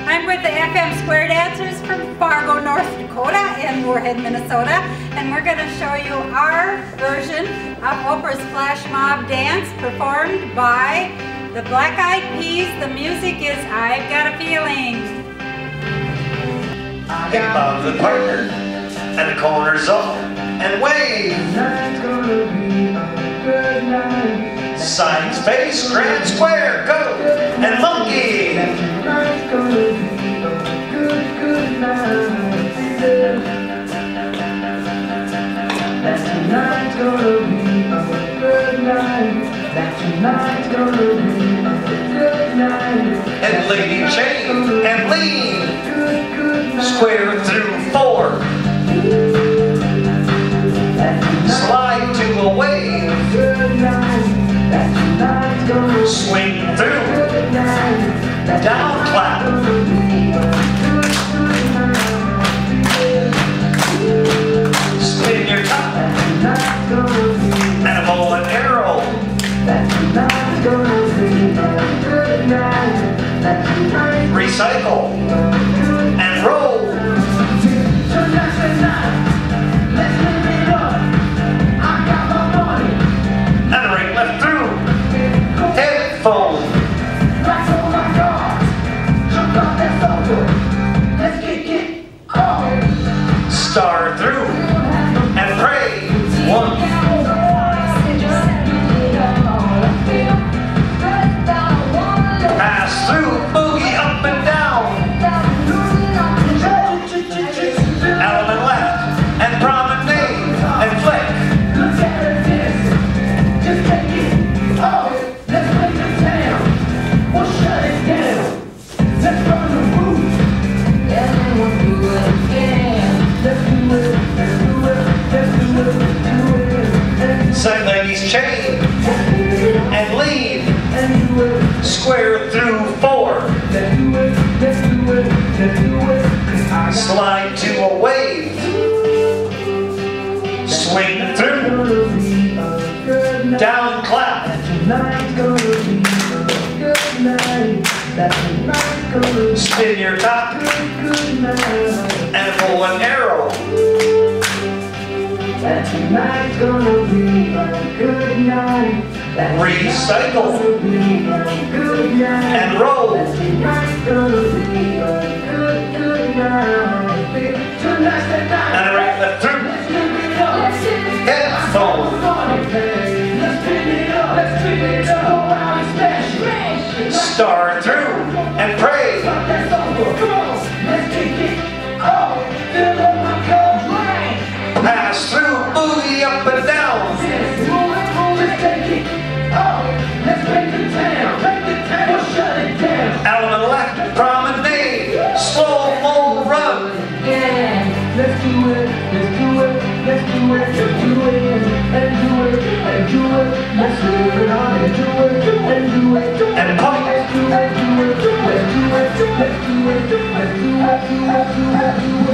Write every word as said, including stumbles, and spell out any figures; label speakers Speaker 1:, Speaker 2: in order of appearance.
Speaker 1: I'm with the F M Square Dancers from Fargo, North Dakota and Moorhead, Minnesota, and we're going to show you our version of Oprah's Flash Mob dance performed by the Black Eyed Peas. The music is I've Got a Feeling.
Speaker 2: Pick Bob the partner and the corners up and wave.
Speaker 3: Tonight's gonna be a good night.
Speaker 2: Side space, grand square, go and monkey.
Speaker 3: Tonight's gonna be a good, good night. That tonight's gonna be a good night. That tonight's gonna be a good night.
Speaker 2: And lady chain and lean.
Speaker 3: Good, good night.
Speaker 2: Square through four. Slide to a wave.
Speaker 3: Good night. That tonight's gonna be
Speaker 2: Swing through.
Speaker 3: good night. That
Speaker 2: Down clap.
Speaker 3: gonna be a good, good night.
Speaker 2: Spin your top.
Speaker 3: That tonight's gonna be
Speaker 2: And a bow and arrow.
Speaker 3: That tonight's gonna be a good night. That tonight's
Speaker 2: Recycle. And roll.
Speaker 3: tonight's the night. Let's live it up. I got my money.
Speaker 2: And a right left through. Headphone.
Speaker 3: Lights on my car. Jump out that sofa. Let's kick it off.
Speaker 2: Star through. And pray. One. Pass through. Boogie up and down. Element left. And promenade. And flick.
Speaker 3: Look at this. Just take it off. Let's break the town. We'll shut it down. Let's burn the roof. Everyone do it again. Let's do it. Let's do it. Let's do it. Let's do it. And
Speaker 2: Side ladies chain. And lean.
Speaker 3: and do it.
Speaker 2: Square through four.
Speaker 3: Let's do it. Let's do it. Let's do it. 'Cause I got
Speaker 2: Slide to a wave. Swing through.
Speaker 3: gonna be a good night.
Speaker 2: Down clap.
Speaker 3: Tonight's gonna be a good night. That tonight's gonna be
Speaker 2: Spin your top.
Speaker 3: a good night.
Speaker 2: And a bow and arrow.
Speaker 3: That tonight's gonna be a good night. That
Speaker 2: Recycle.
Speaker 3: tonight's gonna be a good night.
Speaker 2: And roll.
Speaker 3: That tonight's gonna be a good, good night. Tonight's the night.
Speaker 2: And a right left through.
Speaker 3: Let's live it up. Let's live it up.
Speaker 2: Headphone.
Speaker 3: Let's spin it up. Let's spin it up. Go out and smash it.
Speaker 2: Star through. And pray.
Speaker 3: That's over. Come on. Let's kick it. Oh, fill up my cup. Right.
Speaker 2: Pass through. Boogie up and down.
Speaker 3: Yes, move it, move it, take it. Oh, let's break the town. Break the town. We'll shut it down.
Speaker 2: Element left. Promenade. Slow mo run.
Speaker 3: Yeah. Let's do it. Let's do it. Let's do it. Let's do it. And do it. And do it. Let's do it. And do it. And do it.
Speaker 2: And point.
Speaker 3: Let's do it. Do it. Let's do it. Let's do it. Let's do it. Do it. Do it. Do it. Do it.